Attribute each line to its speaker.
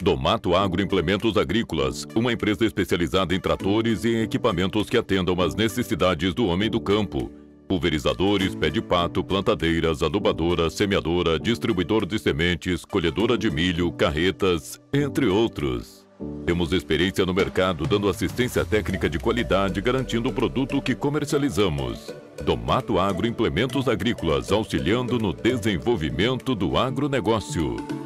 Speaker 1: Domato Agro Implementos Agrícolas, uma empresa especializada em tratores e em equipamentos que atendam às necessidades do homem do campo. Pulverizadores, pé de pato, plantadeiras, adubadora, semeadora, distribuidor de sementes, colhedora de milho, carretas, entre outros. Temos experiência no mercado, dando assistência técnica de qualidade, garantindo o produto que comercializamos. Domato Agro Implementos Agrícolas, auxiliando no desenvolvimento do agronegócio.